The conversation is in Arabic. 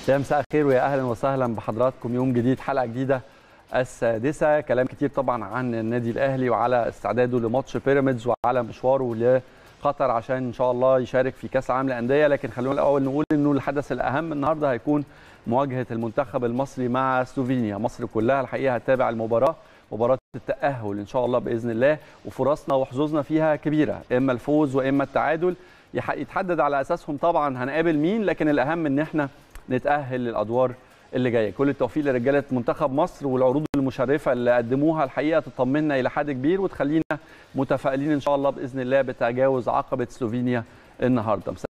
يا مساء الخير ويا اهلا وسهلا بحضراتكم. يوم جديد، حلقه جديده، السادسه. كلام كتير طبعا عن النادي الاهلي وعلى استعداده لماتش بيراميدز وعلى مشواره لقطر عشان ان شاء الله يشارك في كاس العالم للانديه. لكن خلونا الاول نقول انه الحدث الاهم النهارده هيكون مواجهه المنتخب المصري مع سلوفينيا. مصر كلها الحقيقه هتتابع المباراه، مباراه التاهل ان شاء الله باذن الله، وفرصنا وحظوظنا فيها كبيره، اما الفوز واما التعادل. يتحدد على اساسهم طبعا هنقابل مين، لكن الاهم ان احنا نتأهل للأدوار اللي جاية. كل التوفيق لرجالة منتخب مصر، والعروض المشرفة اللي قدموها الحقيقة تطمنا إلى حد كبير وتخلينا متفائلين إن شاء الله بإذن الله بتجاوز عقبة سلوفينيا النهاردة.